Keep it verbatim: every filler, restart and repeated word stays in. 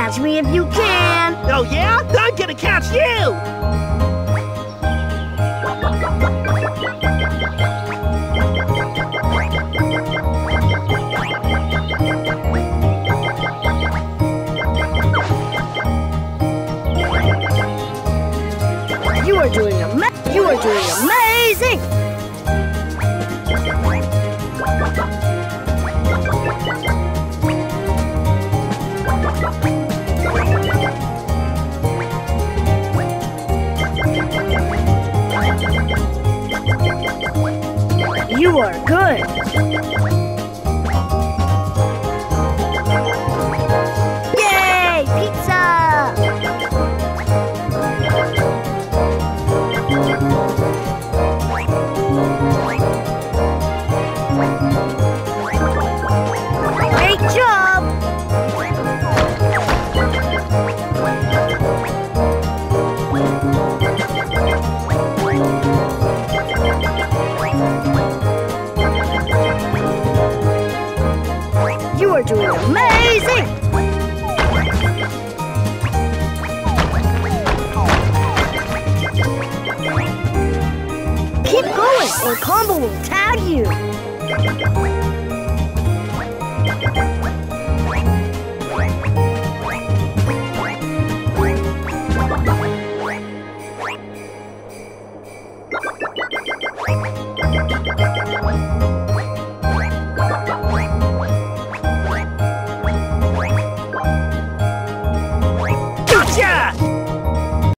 Catch me if you can! Oh yeah? I'm gonna catch you! You are doing ama- You are doing amazing! You are good! Yay! Pizza! Great job! You are doing amazing! Keep going or Combo will tag you!